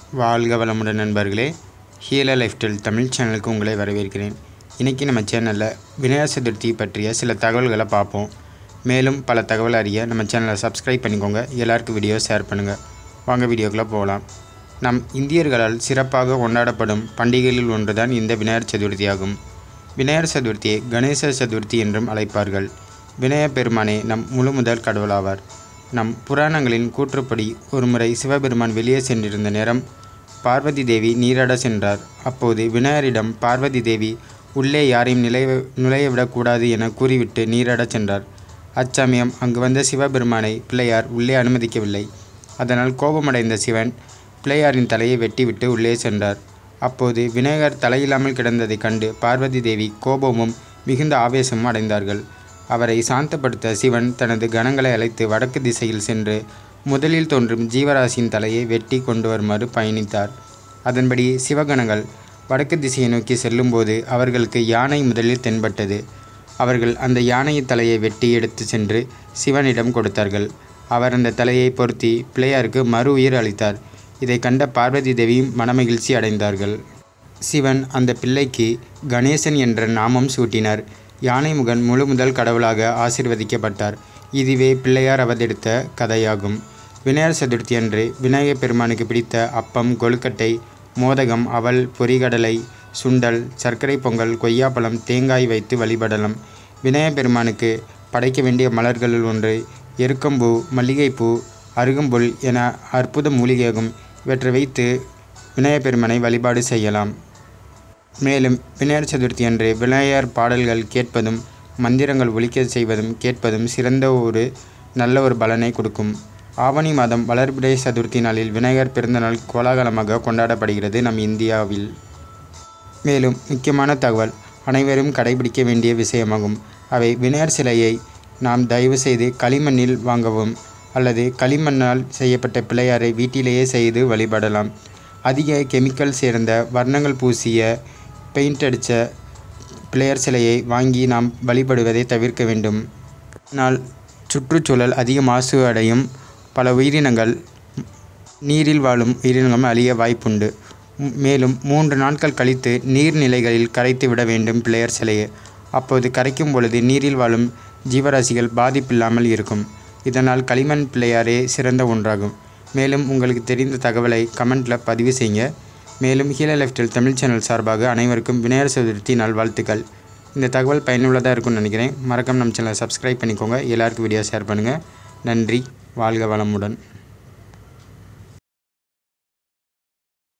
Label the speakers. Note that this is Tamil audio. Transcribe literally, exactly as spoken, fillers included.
Speaker 1: வாழ்க வளமுடன் நண்பர்களே, ஹீல லைஃப் ஸ்டைல் தமிழ் சேனலுக்கு உங்களை வரவேற்கிறேன். இன்றைக்கி நம்ம சேனலில் விநாயகர் சதுர்த்தி பற்றிய சில தகவல்களை பார்ப்போம். மேலும் பல தகவல் அறிய நம்ம சேனலை சப்ஸ்கிரைப் பண்ணிக்கோங்க. எல்லாருக்கும் வீடியோ ஷேர் பண்ணுங்கள். வாங்க வீடியோக்குள்ளே போகலாம். நம் இந்தியர்களால் சிறப்பாக கொண்டாடப்படும் பண்டிகைகளில் ஒன்றுதான் இந்த விநாயகர் சதுர்த்தி ஆகும். விநாயகர் சதுர்த்தியை கணேச சதுர்த்தி என்றும் அழைப்பார்கள். விநாயகப் பெருமானே நம் முழு முதல் கடவுளாவார். நம் புராணங்களின் கூற்றுப்படி ஒருமுறை சிவபெருமான் வெளியே சென்றிருந்த நேரம் பார்வதி தேவி நீராட சென்றார். அப்போது விநாயகரிடம் பார்வதி தேவி உள்ளே யாரையும் நிலைய நுழையவிடக்கூடாது என கூறிவிட்டு நீராட சென்றார். அச்சமயம் அங்கு வந்த சிவபெருமானை பிள்ளையார் உள்ளே அனுமதிக்கவில்லை. அதனால் கோபமடைந்த சிவன் பிள்ளையாரின் தலையை வெட்டிவிட்டு உள்ளே சென்றார். அப்போது விநாயகர் தலையில்லாமல் கிடந்ததை கண்டு பார்வதி தேவி கோபமும் மிகுந்த ஆவேசமும் அடைந்தார்கள். அவரை சாந்தப்படுத்த சிவன் தனது கணங்களை அழைத்து வடக்கு திசையில் சென்று முதலில் தோன்றும் ஜீவராசியின் தலையை வெட்டி கொண்டு வருமாறு பயணித்தார். அதன்படி சிவகணங்கள் வடக்கு திசையை நோக்கி செல்லும்போது அவர்களுக்கு யானை முதலில் தென்பட்டது. அவர்கள் அந்த யானை தலையை வெட்டி எடுத்து சென்று சிவனிடம் கொடுத்தார்கள். அவர் அந்த தலையை பொருத்தி பிள்ளையாருக்கு மறு உயிர் அளித்தார். இதை கண்ட பார்வதி தேவியும் மனமகிழ்ச்சி அடைந்தார்கள். சிவன் அந்த பிள்ளைக்கு கணேசன் என்ற நாமம் சூட்டினார். யானை முகன் முழு முதல் கடவுளாக ஆசீர்வதிக்கப்பட்டார். இதுவே பிள்ளையார் அவதரித்த கதையாகும். விநாயகர் சதுர்த்தி அன்று விநாயகப் பெருமானுக்கு பிடித்த அப்பம், கொழுக்கட்டை, மோதகம், அவல், பொரிகடலை, சுண்டல், சர்க்கரை பொங்கல், கொய்யாப்பழம், தேங்காய் வைத்து வழிபடலாம். விநாயகப் பெருமானுக்கு படைக்க வேண்டிய மலர்களுள் ஒன்று எருக்கம்பூ, மல்லிகைப்பூ, அருகம்புல் என அற்புத மூலிகையாகும். இவற்றை வைத்து விநாயகப் பெருமானை வழிபாடு செய்யலாம். மேலும் விநாயகர் சதுர்த்தி அன்று விநாயகர் பாடல்கள் கேட்பதும் மந்திரங்கள் ஒலிக்க செய்வதும் கேட்பதும் சிறந்த ஒரு நல்ல ஒரு பலனை கொடுக்கும். ஆவணி மாதம் வளர்பிறை சதுர்த்தி நாளில் விநாயகர் பிறந்தநாள் கோலாகலமாக கொண்டாடப்படுகிறது நம் இந்தியாவில். மேலும் முக்கியமான தகவல் அனைவரும் கடைபிடிக்க வேண்டிய விஷயமாகும். அவை விநாயகர் சிலையை நாம் தயவு செய்து களிமண்ணில் வாங்கவும் அல்லது களிமண்ணால் செய்யப்பட்ட பிள்ளையாரை வீட்டிலேயே செய்து வழிபடலாம். அதிக கெமிக்கல் சேர்ந்த வர்ணங்கள் பூசிய பெயிண்ட் அடித்த பிள்ளையார் சிலையை வாங்கி நாம் வழிபடுவதை தவிர்க்க வேண்டும். ஆனால் சுற்றுச்சூழல் அதிக மாசு அடையும். பல உயிரினங்கள் நீரில் வாழும் உயிரினங்களும் அழிய வாய்ப்புண்டு. மேலும் மூன்று நாட்கள் கழித்து நீர்நிலைகளில் கரைத்து விட வேண்டும் பிள்ளையார் சிலையை. அப்போது கரைக்கும் பொழுது நீரில் வாழும் ஜீவராசிகள் பாதிப்பில்லாமல் இருக்கும். இதனால் களிமண் பிள்ளையாரே சிறந்த ஒன்றாகும். மேலும் உங்களுக்கு தெரிந்த தகவலை கமெண்ட்டில் பதிவு செய்யுங்க. மேலும் ஹீல லைஃப் ஸ்டைல் தமிழ் சேனல் சார்பாக அனைவருக்கும் விநாயகர் சதுர்த்தி நல்வாழ்த்துக்கள். இந்த தகவல் பயனுள்ளதாக இருக்கும்னு நினைக்கிறேன். மறக்காம நம்ம சேனலை சப்ஸ்கிரைப் பண்ணிக்கோங்க. எல்லாருக்கும் வீடியோ ஷேர் பண்ணுங்கள். நன்றி. வாழ்க வளமுடன்.